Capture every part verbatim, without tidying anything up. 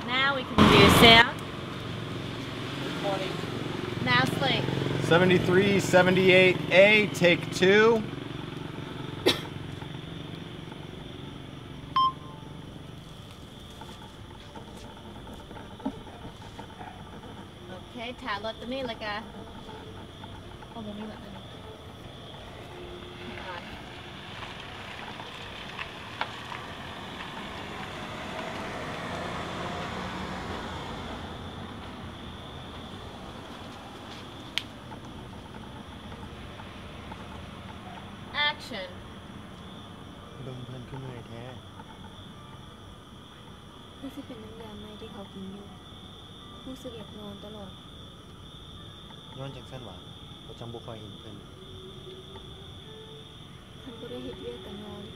Now we can do sound. Now sleep. seventy-three seventy-eight A, take two. Okay, ถ่ายรถตัวนี้เลยกะเอาตรงนี้แบบนี้ Action เบิ่งเพิ่นขึ้นเลยแท้นี่สิเป็นน้ำยาไหมที่เขากินอยู่รู้สึกอยากนอนตลอดย้อนจากสั้นหวะเราจังบ่ค่อยเห็นเพิ่นท่านก็ได้เห็ดเวียกกันนอน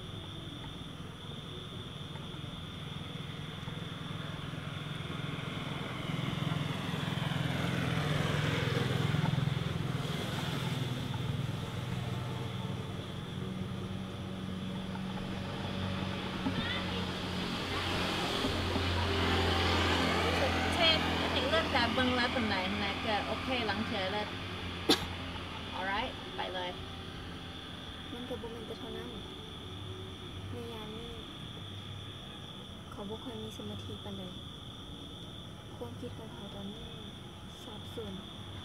แต่เบิ่งแล้วตรงไหนนะก็โอเคหลังเฉยแล้ว alright ไปเลยมันกับโบแมนแต่เท่านั้นในยามนี้เขาบ่ค่อยมีสมาธิปานใดความคิดของเขาตอนนี้สับสน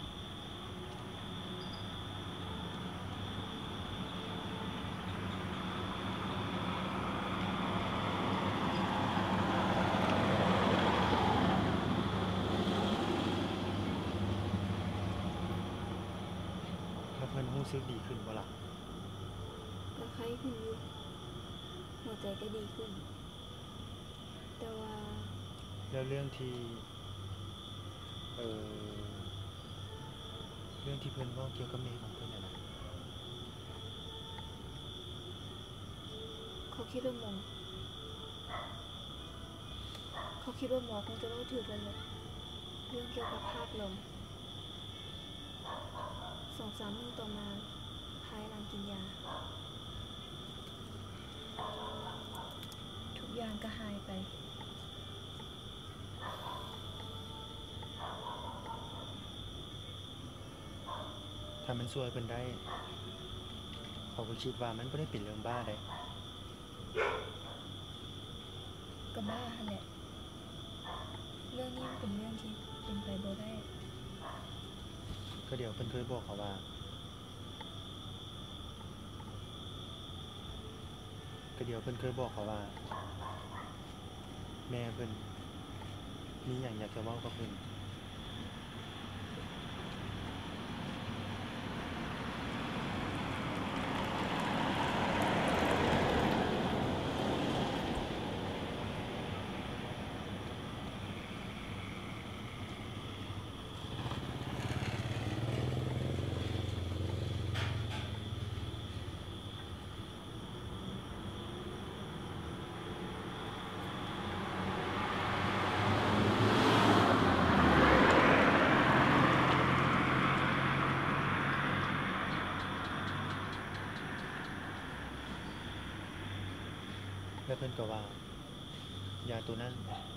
แล้วเพิ่นรู้สึกดีขึ้นบ่ล่ะก็คล้ายขึ้นอยู่หัวใจก็ดีขึ้น แต่ว่าแล้วเรื่องที่เอ่อเรื่องที่เพิ่นเว้าเกี่ยวกับแม่ของเพิ่นน่ะนะเขาคิดว่าหมอเขาคิดว่าหมอคงจะเล่าถูกแล้วแหละเรื่องเกี่ยวกับภาพลมสองสามมื้อต่อมาภายหลังกินยาทุกอย่างก็หายไปถ้ามันช่วยเพิ่นได้เขาก็คิดว่ามันบ่ได้เป็นเรื่องบ้าได้ก็บ้าหั่นแหละเรื่องนี้มันเป็นเรื่องที่เป็นไปบ่ได้ก็เดี๋ยวเพิ่นเคยบอกเขาว่าก็เดี๋ยวเพิ่นเคยบอกเขาว่าแม่เพิ่นมีหยังอยากจะเว้ากับเพิ่น แล้วเพิ่นก็ว่ายาตัวนั้น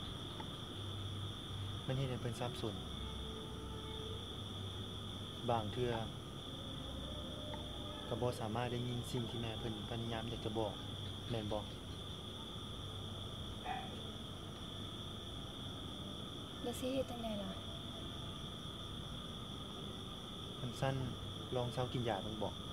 มันเฮ็ดให้เพิ่นสับสนบางเทื่อก็บ่สามารถได้ยินสิ่งที่แม่เพิ่นพยายามอยากจะบอกแม่นบ่แล้วสิเฮ็ดจังได๋ล่ะเพิ่นซั่นลองเซากินยาเบิ่งบ่